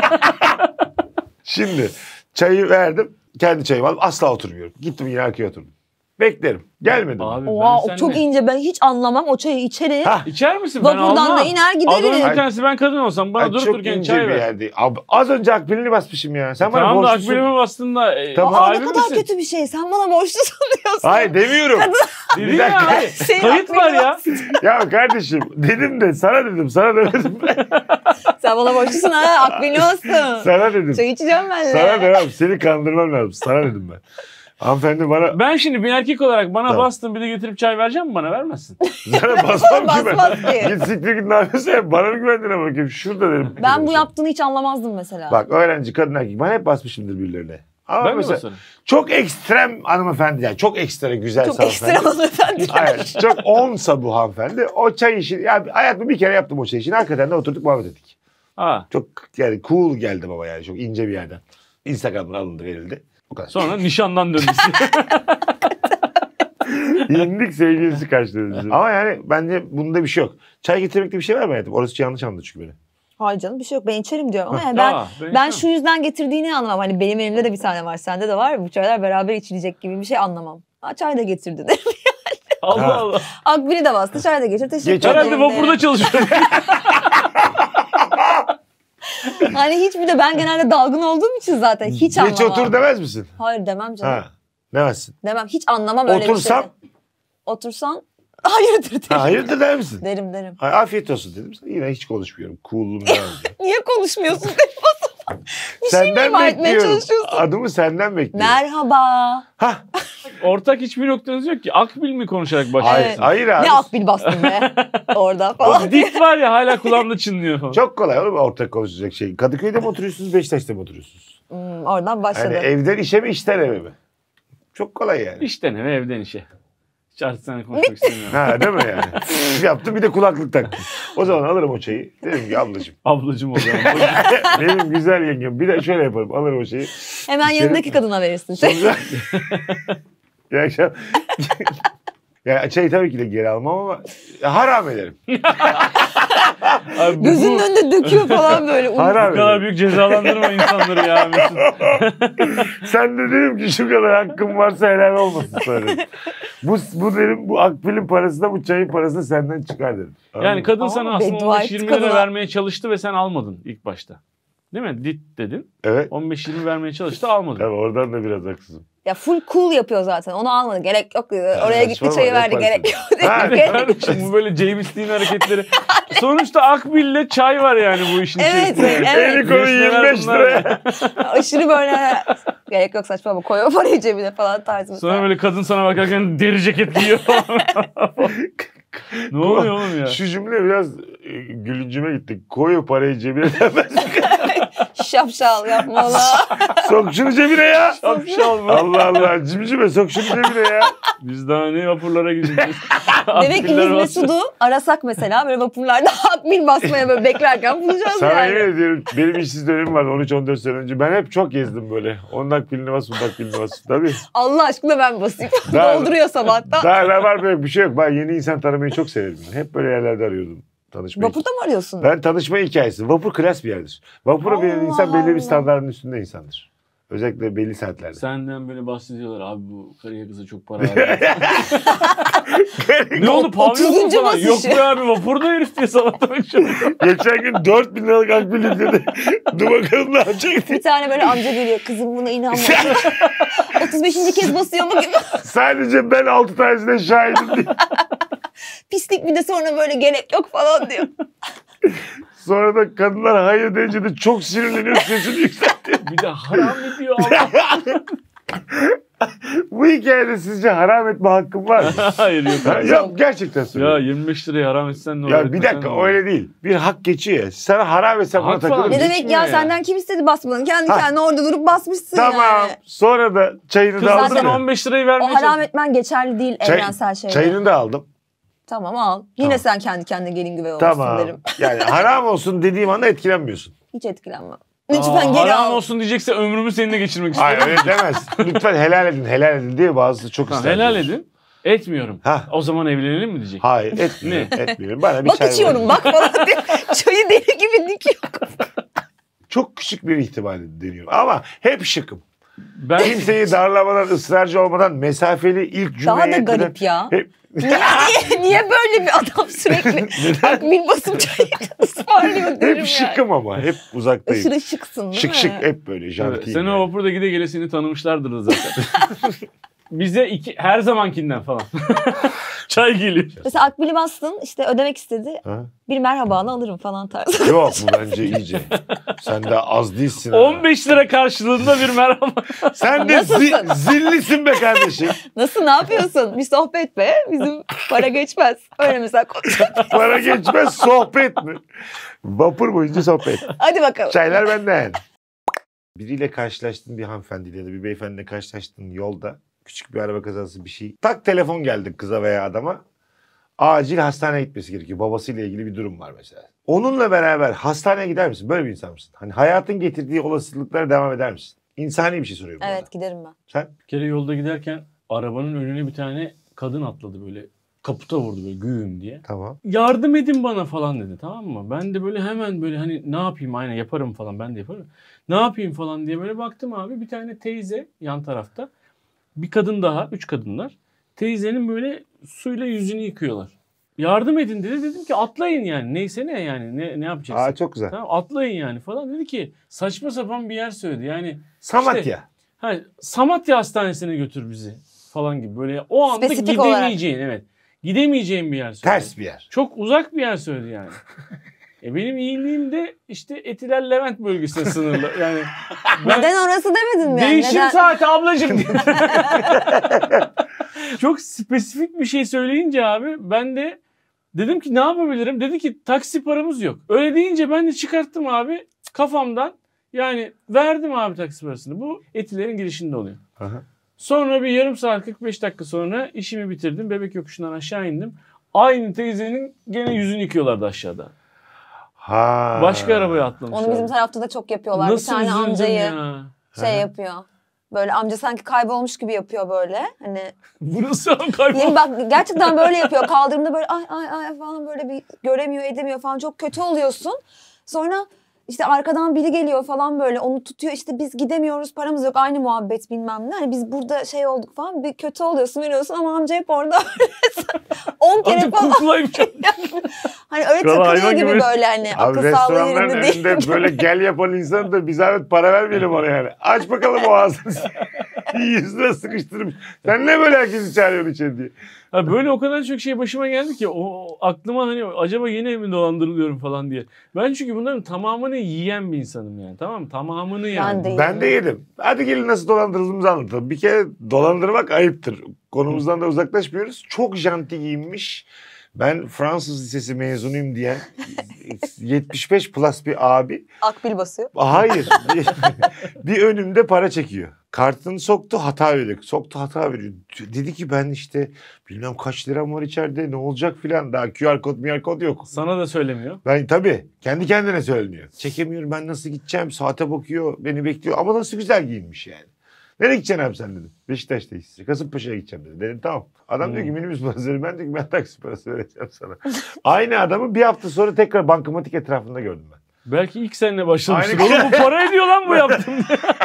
Şimdi çayı verdim. Kendi çayımı alıp asla oturmuyorum. Gittim yine arkaya oturdum. Beklerim. Gelmedi. Abi Oha, ben o çok seninle- ince. Ben hiç anlamam. O çayı içeri. Hah. İçer misin? Ben Vapurdan almam. da iner Adamın gideriz. bir tanesi ben kadın olsam bana Ay, durup çok dururken ince çay bir ver. yerdi. Abi, az önce akbilini basmışım ya. Sen bana Tamam da borçlusun. akbilime bastın da e, Tamam. Aa, ne sahibi kadar misin? kötü bir şey. Sen bana borçlusun diyorsun. Hayır demiyorum. Dedin Bir ya dakika. abi. Senin Kayıt akbilini var ya. Ya kardeşim dedim de sana dedim sana demedim. Sen bana borçlusun ha. Akbilini olsun. sana dedim. Çay içeceğim benimle. Sana demem. Seni kandırmam lazım. Sana dedim ben. Hanımefendi bana Ben şimdi bir erkek olarak bana Tamam. bastın bir de getirip çay vereceğim mi bana? Vermezsin. sana basmam ki ben. Basmaz ki. Git siktir git ne yapıyorsun ya? Bana mı güvendiğine bakayım. Şurada dedim. Ben bu yaptığını hiç anlamazdım mesela. Bak öğrenci kadın erkek. Ben hep basmışımdır birilerine. Ama Ben mi mesela basarım? çok ekstrem hanımefendi yani çok ekstra güzel Çok hanımefendi. ekstra hanımefendi. Hayır, çok onsa bu hanımefendi. O çay işi, yani hayatımda bir kere yaptım o çay işini. Hakikaten de oturduk muhabbet ettik. Ha. Çok yani cool geldi baba yani. Çok ince bir yerden. Instagram'dan alındı verildi. O kadar. Sonra nişandan döndü. İndik sevgilisi karşıladı bizi. Ama yani bence bunda bir şey yok. Çay getirmekte bir şey var mı hayatım? Orası yanlış anladı çünkü beni. Hayır canım bir şey yok ben içerim diyorum ama yani ben Aa, ben, ben içmem. şu yüzden getirdiğini anlamam. Hani benim elimde de bir tane var sende de var bu çaylar beraber içilecek gibi bir şey anlamam. Ha, çay da getirdi derim. Allah Ha. Allah. Akbil'i de bastı çay da getir teşekkür Geçen- ederim. Herhalde vapurda çalışıyorum. Hani hiçbir de ben genelde dalgın olduğum için zaten hiç Geç anlamam. otur demez misin? Hayır demem canım. Ha. Demezsin. Demem hiç anlamam öyle Otursam? bir şeyden. Otursan hayırdır derim. Ha, hayırdır der misin? Derim derim. Ha, afiyet olsun dedim. Yine hiç konuşmuyorum. Cool'luğum devam ediyor. Niye konuşmuyorsun derim o zaman. Bir şey mi Senden ima etmeye bekliyorum. çalışıyorsun? Adımı senden bekliyorum. Merhaba. Hah. Ortak hiçbir noktanız yok ki. Akbil mi konuşarak başlıyorsun? Hayır, Evet. hayır abi. Ne akbil bastın be orada falan. Dik var ya hala kulağımda çınlıyor falan. Çok kolay oğlum ortak konuşacak şey. Kadıköy'de mi oturuyorsunuz, Beşiktaş'ta mı oturuyorsunuz? Hmm, oradan başladı. Hani evden işe mi, işten eve mi? Çok kolay yani. İşten eve evden işe. Hiç artık seninle konuşmak istemiyorum. Ha değil mi yani? Yaptım bir de kulaklık taktım. O zaman alırım o çayı. Dedim ki ablacığım. Ablacım o zaman. Benim güzel yengem. Bir de şöyle yaparım. Alırım o şeyi. Hemen İçerim. yanındaki kadına verirsin. Sonra... İyi akşam. Yani çayı tabii ki de geri almam ama haram ederim. Abi bu, Gözünün bu önünde döküyor falan böyle. Haram kadar ederim. büyük cezalandırma insanları ya Mesut. Sen de dedim ki şu kadar hakkım varsa helal olmasın söyledim. bu, bu dedim bu akbilin parası da bu çayın parası da senden çıkar dedim. Anladın Yani mı? kadın Aa, sana aslında beddua on beş etti yirmi lira kadına. vermeye çalıştı ve sen almadın ilk başta. Değil mi? Dit dedin. Evet. on beş yirmi vermeye çalıştı almadın. Tabii oradan da biraz haksızım. Ya full cool yapıyor zaten. Onu almadı. Gerek yok dedi. Oraya gitti saçmalama, çayı verdi. yaparsın. Gerek yok dedi. Ha, Gerek- Kardeşim bu böyle James Dean hareketleri. Sonuçta Akbil'le çay var yani bu işin Evet, içerisinde. evet. Eli konu Nesneler yirmi beş bunlar liraya. ya. Aşırı böyle gerek yok saçma ama koy o parayı cebine falan tarzı. Sonra böyle kadın sana bakarken deri ceket giyiyor falan. Ne oluyor oğlum ya? Şu cümle biraz e, gülüncüme gitti. Koy o parayı cebine demez. Şapşal yapma ona. Sok şunu cebine ya. Şapşal mı? Allah Allah. Cimcime sok şunu cebine ya. Biz daha ne vapurlara gideceğiz. Demek ki biz Akbiller Mesut'u arasak mesela böyle vapurlarda akbil basmaya böyle beklerken bulacağız Sana yani. yemin ediyorum benim işsiz dönemim vardı on üç on dört sene önce. Ben hep çok gezdim böyle. Onun akbilini bas, bunun akbilini bas. Tabii. Allah aşkına ben basayım. Daha- Dolduruyor sabahta. Daha ne var böyle bir şey yok. Ben yeni insan tanımayı çok severim. Hep böyle yerlerde arıyordum. Tanışmayı. Vapurda mı arıyorsun? Ben tanışma hikayesi. Vapur klas bir yerdir. Vapura binen Allah insan belli bir Allah. standartın üstünde insandır. Özellikle belli saatlerde. Senden böyle bahsediyorlar abi bu karıya kıza çok para verdi. Ne oldu pavyon mu otuzuncu falan? basışı. Yok be abi vapurda herif diye sabahtan akşam. Geçen gün dört bin liralık akbil yükledi. Dur bakalım ne yapacak diye. Bir tane böyle amca geliyor. Kızım buna inanmıyor. otuz beşinci kez basıyor mu gibi. Sadece ben altı tanesine şahidim diye. Pislik bir de sonra böyle gerek yok falan diyor. Sonra da kadınlar hayır deyince de çok sinirleniyor, sesini yükseltiyor. Bir de haram ediyor Allah. Bu hikayede sizce haram etme hakkım var mı? Hayır yok. Ha, yok gerçekten Ya söylüyorum. yirmi beş liraya haram etsen ne olur? Ya bir etmesen dakika ne olur? öyle değil. Bir hak geçiyor ya. Sana haram etsem buna Hak takılır falan. Ne mısın? demek Geçmiyor ya ya. senden kim istedi basmanı? Kendi Ha. kendine orada durup basmışsın Tamam. yani. Sonra da çayını Kız da aldım. zaten ya. on beş lirayı O vermeye haram çalışıyor. etmen geçerli değil Çay- evrensel şeyde. Çayını da aldım. Tamam al. Yine Tamam. sen kendi kendine gelin güvey olmuşsun Tamam. derim. Yani haram olsun dediğim anda etkilenmiyorsun. Hiç etkilenmem. Aa, Lütfen geri haram al. olsun diyecekse ömrümü seninle geçirmek Hayır istiyorum. öyle demez. Lütfen helal edin, helal edin diye bazısı çok Ha, ister. helal edin. Etmiyorum. Ha. O zaman evlenelim mi diyecek? Hayır etmiyorum. etmiyorum. Bana bir Bak çay içiyorum ver. bak falan diye. Çayı deli gibi dikiyor. Çok küçük bir ihtimal deniyorum. Ama hep şıkım. Ben Kimseyi darlamadan, ısrarcı olmadan mesafeli ilk cümleye Daha da kadar- garip ya. Hep... Niye, niye, niye böyle bir adam sürekli akbil basıp çayı ısmarlıyor derim Hep yani. şıkım ama. Hep uzaktayım. Aşırı şıksın değil Şık mi? şık hep böyle Evet, jantiyim. sen o vapurda gide gele seni tanımışlardır da zaten. Bize iki, her zamankinden falan. Çay geliyor. Mesela akbili bastın işte ödemek istedi. Ha? Bir merhabanı alırım falan tarzı. Yok bu bence iyice. Sen de az değilsin. ha. on beş lira karşılığında bir merhaba. Sen de Nasılsın? zi- zillisin be kardeşim. Nasıl ne yapıyorsun? Bir sohbet be. Bizim para geçmez. Öyle mesela konuşalım. Para geçmez sohbet mi? Vapur boyunca sohbet. Hadi bakalım. Çaylar benden. Biriyle karşılaştın bir hanımefendiyle ya da bir beyefendiyle karşılaştın yolda. Küçük bir araba kazası bir şey. Tak telefon geldi kıza veya adama. Acil hastaneye gitmesi gerekiyor. Babasıyla ilgili bir durum var mesela. Onunla beraber hastaneye gider misin? Böyle bir insan mısın? Hani hayatın getirdiği olasılıklara devam eder misin? İnsani bir şey soruyorum. Evet burada. giderim ben. Sen? Bir kere yolda giderken arabanın önüne bir tane Kadın atladı böyle. Kaputa vurdu böyle güğüm diye. Tamam. Yardım edin bana falan dedi, tamam mı? Ben de böyle hemen böyle hani ne yapayım, aynen yaparım falan, ben de yaparım. Ne yapayım falan diye böyle baktım abi, bir tane teyze yan tarafta. Bir kadın daha, üç kadınlar. Teyzenin böyle suyla yüzünü yıkıyorlar. Yardım edin dedi. Dedim ki atlayın yani. Neyse ne yani. Ne, ne yapacaksın? Aa çok güzel. Tamam, atlayın yani falan. Dedi ki saçma sapan bir yer söyledi. Yani Samatya. Işte, ha, Samatya Hastanesi'ne götür bizi falan gibi. Böyle o anda Spesifik gidemeyeceğin, evet. Gidemeyeceğin bir yer söyledi. Ters bir yer. Çok uzak bir yer söyledi yani. E benim iyiliğim de işte Etiler Levent bölgesine sınırlı. Yani ben Neden orası demedin mi? Yani? değişim Neden? saati ablacığım diye. Çok spesifik bir şey söyleyince abi ben de dedim ki ne yapabilirim? Dedi ki taksi paramız yok. Öyle deyince ben de çıkarttım abi kafamdan. Yani verdim abi taksi parasını. Bu Etilerin girişinde oluyor. Aha. Sonra bir yarım saat kırk beş dakika sonra işimi bitirdim. Bebek yokuşundan aşağı indim. Aynı teyzenin gene yüzünü yıkıyorlardı aşağıda. Ha. Başka arabaya atlamışlar. Onu bizim tarafta da çok yapıyorlar. Nasıl bir tane üzüldüm amcayı ya. şey Aha. yapıyor. Böyle amca sanki kaybolmuş gibi yapıyor böyle. Hani Burası an kaybol. yeni bak gerçekten böyle yapıyor. Kaldırımda böyle ay ay ay falan böyle bir göremiyor edemiyor falan. Çok kötü oluyorsun. Sonra işte arkadan biri geliyor falan böyle onu tutuyor. İşte biz gidemiyoruz, paramız yok, aynı muhabbet bilmem ne. Hani biz burada şey olduk falan, bir kötü oluyorsun veriyorsun ama amca hep orada on kere Amca falan. kuklaymış. Hani öyle Kral takılıyor hayvan gibi, gibi. böyle hani Abi akıl sağlığı restoranların yerinde değil. önünde böyle gel yapan insan da bir zahmet para vermeyelim ona yani. Aç bakalım o ağzını. Yüzüne sıkıştırmış. Sen ne böyle herkesi çağırıyorsun içeri diye. Ha böyle o kadar çok şey başıma geldi ki o aklıma hani acaba yine mi dolandırılıyorum falan diye. Ben çünkü bunların tamamını yiyen bir insanım yani, tamam mı? Tamamını yani. de Ben de yedim. Hadi gelin nasıl dolandırıldığımızı anlatalım. Bir kere dolandırmak ayıptır. Konumuzdan da uzaklaşmıyoruz. Çok janti giyinmiş. Ben Fransız lisesi mezunuyum diyen yetmiş beş plus bir abi. Akbil basıyor. Hayır. bir, bir önümde para çekiyor. Kartını soktu, hata veriyor. Soktu, hata veriyor. Dedi ki ben işte bilmem kaç liram var içeride, ne olacak filan. Daha Q R kod, M R kod yok. Sana da söylemiyor. Ben tabii kendi kendine söyleniyor. Çekemiyorum, ben nasıl gideceğim, saate bakıyor, beni bekliyor. Ama nasıl güzel giyinmiş yani. Nereye gideceksin abi sen dedim. Beşiktaş'tayız. Kasımpaşa'ya gideceğim dedi. Dedim tamam. Adam Hmm. diyor ki minibüs parası verin. Ben diyorum ki ben taksi parası vereceğim sana. Aynı adamı bir hafta sonra tekrar bankamatik etrafında gördüm ben. Belki ilk seninle başlamıştır. Aynen. Oğlum bu para ediyor lan bu yaptım.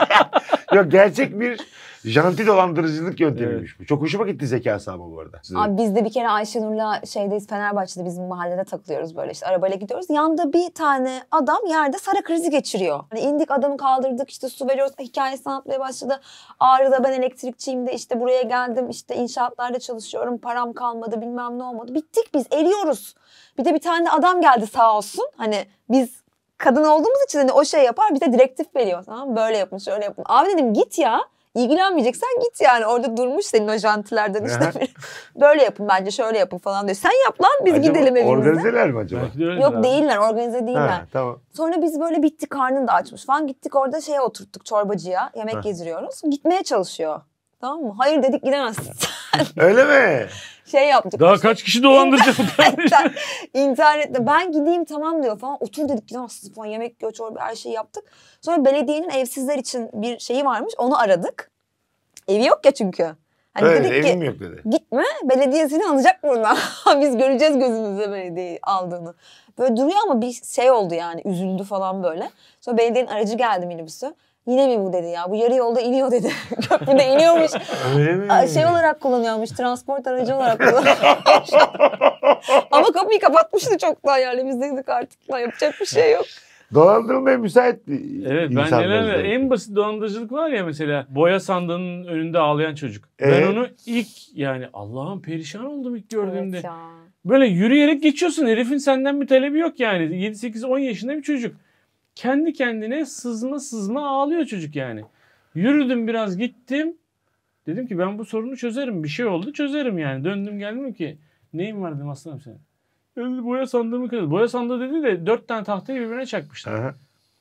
Yok gerçek bir janti dolandırıcılık yöntemiymiş bu. Çok hoşuma gitti zekası ama bu arada. Size. Abi biz de bir kere Ayşenur'la şeydeyiz, Fenerbahçe'de bizim mahallede takılıyoruz böyle işte arabayla gidiyoruz. Yanda bir tane adam yerde sarı krizi geçiriyor. Hani indik adamı kaldırdık işte su veriyoruz, hikayesi anlatmaya başladı. Ağrı'da ben elektrikçiyim de işte buraya geldim, işte inşaatlarda çalışıyorum, param kalmadı, bilmem ne olmadı. Bittik biz, eriyoruz. Bir de bir tane de adam geldi sağ olsun, hani biz kadın olduğumuz için hani o şey yapar, bize direktif veriyor, tamam mı? Böyle yapın, şöyle yapın. Abi dedim git ya. İlgilenmeyeceksen git yani. Orada durmuş senin o jantilerden işte. Böyle yapın bence, şöyle yapın falan diyor. Sen yap lan, biz Acaba gidelim evimize. organizeler mi acaba? Belki de öyledir Yok abi. değiller, organize değiller. Ha, tamam. Sonra biz böyle bitti, karnın da açmış falan. Gittik orada şeye oturttuk, çorbacıya. Yemek Ha. gezdiriyoruz. Gitmeye çalışıyor. Tamam mı? Hayır dedik, gidemezsin. Öyle mi? Şey yaptık. Daha işte, kaç kişi dolandıracağım? İnternetten, internette ben gideyim tamam diyor falan. Otur dedik, gidemezsin falan. Yemek yiyor, çorba, her şeyi yaptık. Sonra belediyenin evsizler için bir şeyi varmış. Onu aradık. Evi yok ya çünkü. Hani Evet, dedik ki evim yok dedi. gitme, belediye seni alacak buradan. Biz göreceğiz gözümüzle belediyeyi aldığını. Böyle duruyor ama bir şey oldu yani, üzüldü falan böyle. Sonra belediyenin aracı geldi minibüsü. Yine mi bu dedi ya, bu yarı yolda iniyor dedi. Köprüde iniyormuş. Öyle mi? Şey olarak kullanıyormuş, transport aracı olarak kullanıyormuş. Ama kapıyı kapatmıştı çoktan yani, biz dedik artık lan yapacak bir şey yok. Dolandırılmaya müsait Evet, ben insanlarız neler demek. en basit dolandırıcılık var ya mesela boya sandığının önünde ağlayan çocuk. Ee? Ben onu ilk yani Allah'ım perişan oldum ilk gördüğümde. Evet ya. Böyle yürüyerek geçiyorsun, herifin senden bir talebi yok yani. yedi sekiz on yaşında bir çocuk. Kendi kendine sızma sızma ağlıyor çocuk yani. Yürüdüm biraz, gittim. Dedim ki ben bu sorunu çözerim. Bir şey oldu çözerim yani. Döndüm geldim ki neyin var dedim aslanım senin. Dedi, boya sandığımı kırdı. Boya sandığı dedi de dört tane tahtayı birbirine çakmışlar. Aha.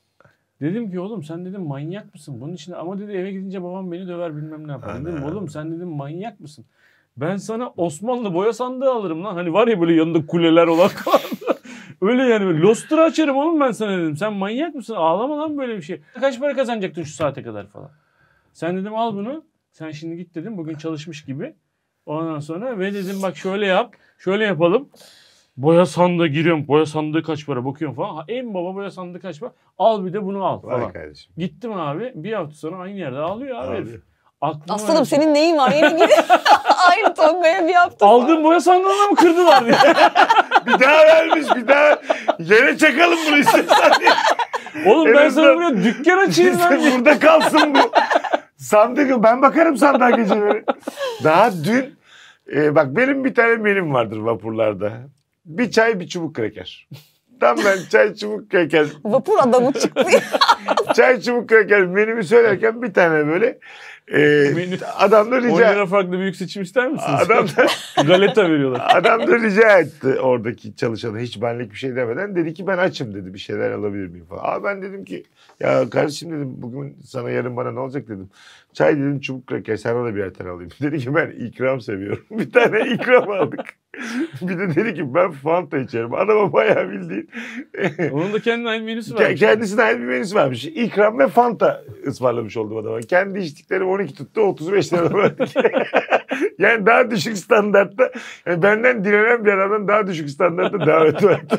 Dedim ki oğlum sen dedim manyak mısın? Bunun için ama dedi eve gidince babam beni döver bilmem ne yapar. Ana. Dedim oğlum sen dedim manyak mısın? Ben sana Osmanlı boya sandığı alırım lan. Hani var ya böyle yanında kuleler olan öyle yani böyle lostra açarım oğlum ben sana dedim. Sen manyak mısın? Ağlama lan böyle bir şey. Kaç para kazanacaktın şu saate kadar falan. Sen dedim al bunu. Sen şimdi git dedim bugün çalışmış gibi. Ondan sonra ve dedim bak şöyle yap. Şöyle yapalım. Boya sandığı giriyorum. Boya sandığı kaç para bakıyorum falan. Ha, en baba boya sandığı kaç para? Al bir de bunu al falan. Vay kardeşim. Gittim abi. Bir hafta sonra aynı yerde ağlıyor abi. Abi. herif. Aklıma Aslanım geldi. senin neyin var? Yeni gibi. Aynı Tonga'ya bir hafta sonra. Aldığım boya sandığını mı kırdılar diye. Bir daha vermiş bir daha. Yere çakalım bunu istersen. Oğlum En ben azından- sana buraya dükkan açayım lan diye. Burada kalsın bu. Sandık ben bakarım sandığa geceleri. Daha dün e, bak benim bir tane menüm vardır vapurlarda. Bir çay bir çubuk kreker. Tam ben çay çubuk kreker. Vapur adamı çıktı. Çay çubuk kreker menümü söylerken bir tane böyle e, Menü- adam da on rica lira farklı büyük seçim ister misiniz? adam da, Galeta veriyorlar. adam da rica etti oradaki çalışanı hiç benlik bir şey demeden. Dedi ki ben açım dedi bir şeyler alabilir miyim falan. Abi ben dedim ki ya kardeşim dedim bugün sana yarın bana ne olacak dedim. Çay dedim çubuk kreker sana da birer tane alayım. Dedi ki ben ikram seviyorum. Bir tane ikram aldık. Bir de dedi ki ben Fanta içerim. Adama bayağı bildiğin. Onun da kendine aynı menüsü Ke- var. Kendisine ait bir menüsü varmış. İkram ve Fanta ısmarlamış oldum adama. Kendi içtikleri on iki tuttu otuz beş lira verdik. Yani daha düşük standartta. Yani benden dilenen bir adamdan daha düşük standartta davet verdi.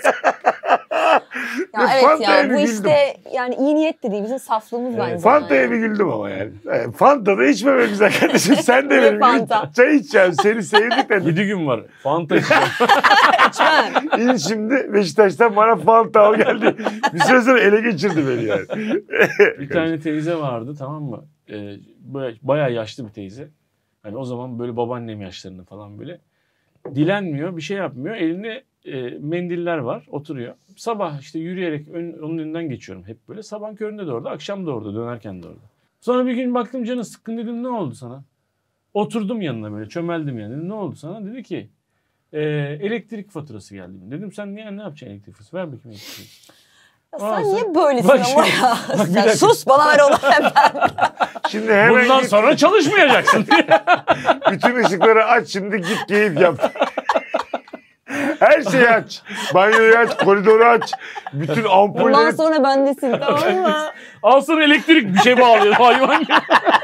Ya Ve evet Fanta'ya ya bir bu güldüm. işte yani iyi niyet de değil bizim saflığımız Evet. bence. Fanta'ya yani. bir güldüm ama yani. yani Fanta da içmeme güzel kardeşim. Sen de Niye benim Fanta? gibi çay içeceğim. Seni sevdik dedim. yedi gün var. Fanta içeceğim. Lütfen. İn şimdi Beşiktaş'tan bana Fanta al geldi. Bir süre sonra ele geçirdi beni yani. Bir tane teyze vardı tamam mı? Ee, böyle bayağı yaşlı bir teyze. Hani o zaman böyle babaannem yaşlarında falan böyle. Dilenmiyor, bir şey yapmıyor. Elinde e, mendiller var, oturuyor. Sabah işte yürüyerek ön, onun önünden geçiyorum hep böyle. Sabah köründe de orada, akşam da orada, dönerken de orada. Sonra bir gün baktım canı sıkkın dedim ne oldu sana? Oturdum yanına böyle, çömeldim yani. Dedim, ne oldu sana? Dedi ki e, elektrik faturası geldi. Dedim sen niye ne yapacaksın elektrik faturası? Ver bakayım elektrik faturası. Ya Aa, sen sen- niye böylesin Bak ama şimdi- ya? bak bir Sen dakika. sus bana ver onu hemen. Şimdi hemen Bundan git, sonra çalışmayacaksın. bütün ışıkları aç şimdi git keyif yap. Her şeyi aç. Banyoyu aç, koridoru aç. Bütün Bundan ampulleri... sonra bendesin tamam mı? Al sana elektrik bir şey bağlıyor hayvan gibi.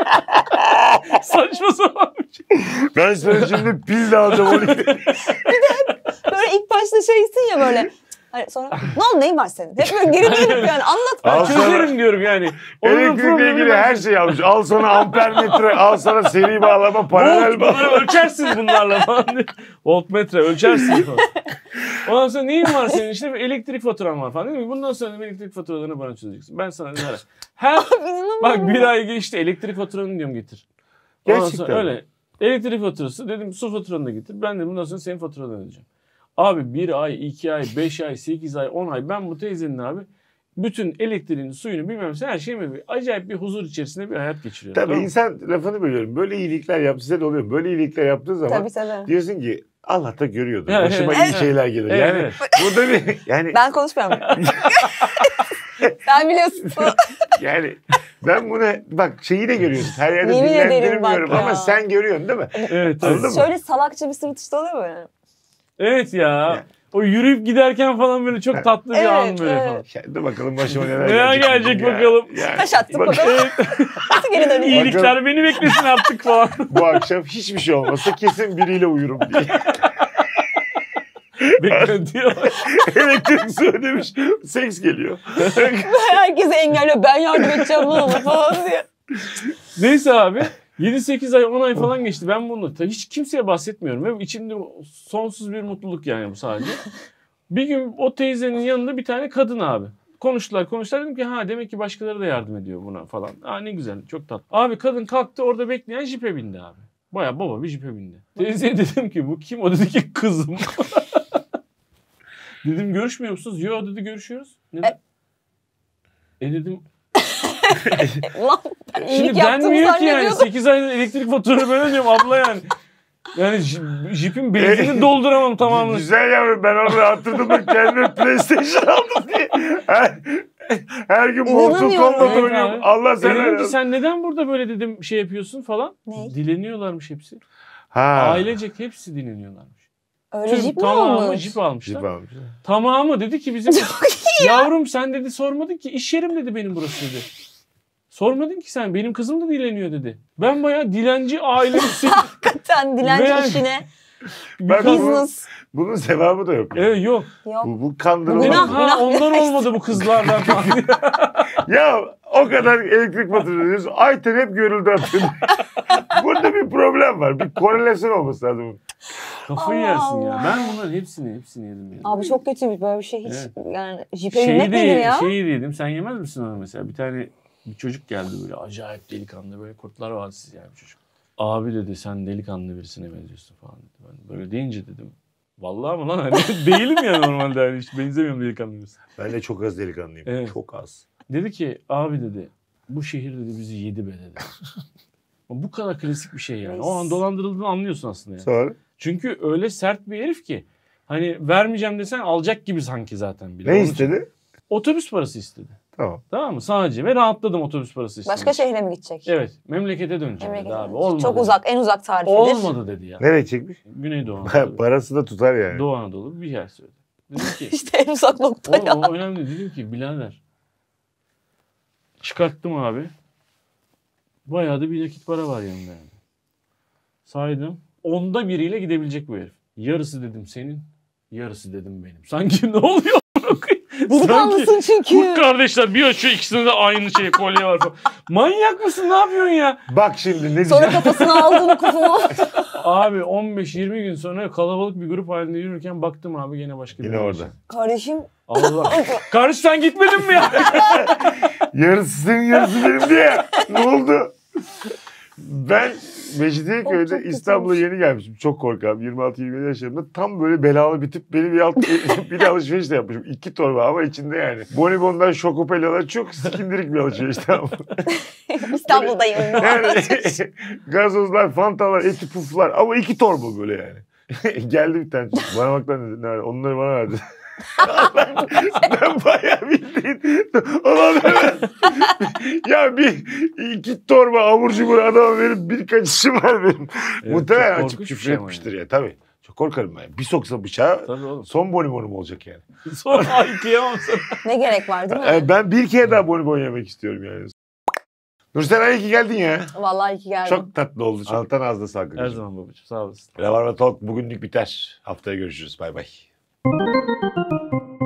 Saçma sapan bir şey. Ben sana şimdi pil de alacağım. Onu. Böyle ilk başta şeysin ya böyle. Hani sonra ne oldu neyin var senin? Hep böyle geri dönüp yani anlat. Al bana. sana- Çözerim diyorum yani. Onun Elektrikle problemini ilgili ben- her şeyi almış. Al sana ampermetre, al sana seri bağlama, paralel Volt, bunları bağlama. ölçersin bunlarla falan. diye. Voltmetre ölçersin falan. Ondan sonra neyin var senin işte elektrik faturan var falan değil mi? Bundan sonra elektrik faturalarını bana çözeceksin. Ben sana ne ara. Her İnanamıyorum bak bir ya. ay geçti elektrik faturanı diyorum getir. Ondan Gerçekten sonra mi? öyle. Elektrik faturası dedim su faturanı da getir. Ben de bundan sonra senin faturanı ödeyeceğim. Abi bir ay, iki ay, beş ay, sekiz ay, on ay ben bu teyzenin abi bütün elektriğini, suyunu bilmem her şeyi mi acayip bir huzur içerisinde bir hayat geçiriyor. Tabii Tamam mı? insan lafını bölüyorum. Böyle iyilikler yap size de oluyor. Böyle iyilikler yaptığı zaman Tabii tabii. diyorsun ki Allah da görüyordur. Evet, Başıma evet. iyi şeyler gelir. Evet, yani evet. burada bir yani Ben konuşmuyorum. Sen biliyorsun. yani ben buna bak şeyi de görüyorsun. Her yerde Yemin ederim dillendirmiyorum bak ama ya. sen görüyorsun değil mi? Evet, Anladın evet. mı? Şöyle salakça bir sırıtışta oluyor böyle. Evet ya. O yürüyüp giderken falan böyle çok tatlı bir Evet, an böyle evet. falan. Kendi bakalım başıma neler Neler gelecek Ya. bakalım. Yani Taş attık bak- bakalım. Nasıl geri dönüyor? İyilikler beni beklesin artık falan. Bu akşam hiçbir şey olmasa kesin biriyle uyurum diye. Beklenti yok. Elektrik su ödemiş. Seks geliyor. Herkese engelliyor. Ben yardım edeceğim lan ona falan diye. Neyse abi. yedi sekiz ay on ay falan geçti. Ben bunu tabii hiç kimseye bahsetmiyorum. Ve içimde sonsuz bir mutluluk yani bu sadece. Bir gün o teyzenin yanında bir tane kadın abi. Konuştular konuştular. Dedim ki ha demek ki başkaları da yardım ediyor buna falan. Aa ne güzel çok tatlı. Abi kadın kalktı orada bekleyen jipe bindi abi. Baya baba bir jipe bindi. Teyzeye dedim ki bu kim? O dedi ki kızım. Dedim görüşmüyor musunuz? Yo dedi görüşüyoruz. Neden? E dedim Ulan şimdi iyilik yaptığımı denmiyor ki yani zannediyordum. sekiz ayda elektrik faturanı ben ödüyorum abla yani. Yani j- jipin benzinini dolduramam tamamını. Güzel yavrum ben orada attırdım da kendime PlayStation aldım diye. Her, her gün Mortal İnanamıyorum. Kombat Evet oynuyorum. abi. Allah E sen dedim ki sen neden burada böyle dedim şey yapıyorsun falan. Ne? Dileniyorlarmış hepsi. Ha. Ailecek hepsi dileniyorlarmış. Öyle Tüm jip mi tamamı olmuş? jip almışlar. Jip almış. Tamamı dedi ki bizim yavrum sen dedi sormadın ki iş yerim dedi benim burası dedi. Sormadın ki sen. Benim kızım da dileniyor dedi. Ben bayağı dilenci ailesi. Hakikaten dilenci Ve- işine. Ben bunu- Business. bunun sevabı da yok. Yani. Evet yok. Yok. Bu, bu kandırılma. Dedim Günah, ha günah. ondan olmadı bu kızlardan falan. Ya o kadar elektrik faturası ödüyorsun. Ayten hep görüldü atıyor. Burada bir problem var. Bir korelasyon olması lazım. Kafayı Allah yersin ya. Allah. Ben bunların hepsini hepsini yedim yani. Abi çok kötüymüş böyle bir şey hiç. Evet. Yani jipe Şeyi binmek nedir de, ya? şeyi de yedim. Sen yemez misin onu mesela? Bir tane bir çocuk geldi böyle acayip delikanlı böyle kurtlar vadisi yani bir çocuk. Abi dedi sen delikanlı birisine benziyorsun falan dedi. Ben böyle deyince dedim. Vallahi mı lan hani değilim ya normalde hani hiç benzemiyorum delikanlı birisine. Ben de çok az delikanlıyım. Evet. Çok az. Dedi ki abi dedi bu şehir dedi bizi yedi be dedi. Bu kadar klasik bir şey yani. O an dolandırıldığını anlıyorsun aslında yani. Sonra? Çünkü öyle sert bir herif ki. Hani vermeyeceğim desen alacak gibi sanki zaten bile. Ne Onun için istedi? Otobüs parası istedi. Tamam. Tamam mı? Sadece ve rahatladım otobüs parası istedi. Başka şehre mi gidecek? Evet. Memlekete döneceğim Memlekete dedi abi. gidecek. Olmadı. Çok uzak, en uzak tarifidir. Olmadı dedi ya. Nereye çekmiş? Güneydoğu Anadolu. Parası da tutar yani. Doğu Anadolu bir yer söyledi. Dedim ki İşte en uzak nokta o, ya. o önemli değil. Dedim ki birader. Çıkarttım abi. Bayağı da bir nakit para var yanında yani. Saydım. Onda biriyle gidebilecek bu herif. Yarısı dedim senin. Yarısı dedim benim. Sanki ne oluyor? Delikanlısın çünkü. Kurt kardeşler bir açıyor ikisinde de aynı şey kolye var falan. Manyak mısın ne yapıyorsun ya? Bak şimdi ne Sonra diyeceğim. kafasına aldım kufumu. Abi on beş yirmi gün sonra kalabalık bir grup halinde yürürken baktım abi gene başka bir Yine şey. orada. Kardeşim Allah. Kardeş sen gitmedin mi ya? Yarısı senin yarısı benim diye. Ne oldu? Ben Çok, Mecidiyeköy'de çok İstanbul'a yeni gelmişim. Çok korkam. yirmi altı yirmi yedi yaşlarımda. Tam böyle belalı bir tip beni bir alt bir de alışveriş de yapmışım. İki torba ama içinde yani. Bonibon'dan Şokopelyalar çok sikindirik bir alışveriş tamam. İstanbul'dayım. Yani gazozlar, fantalar, eti puflar ama iki torba böyle yani. Geldi bir tane çocuk. Bana bak lan dedi. "Ne var?" Onları bana verdi. Ben bayağı bildiğin olan ya bir iki torba abur cubur adama verip birkaç işim var benim. Evet, Muhtemelen çok açıp korkunç küfür bir şey ama etmiştir ya tabii. Çok korkarım ben. Bir soksa bıçağı Tabii oğlum. son bonibonum olacak yani. Sonra ay kıyamam sana. Ne gerek var değil mi? Ee, ben bir kere daha bonibon yemek istiyorum yani. Nursel iyi ki geldin ya. Vallahi iyi ki geldin. Çok tatlı oldu. Anlatan ağzına sağlık. Her zaman babacığım sağ olasın. Rabarba Talk bugünlük biter. Haftaya görüşürüz. Bay bay.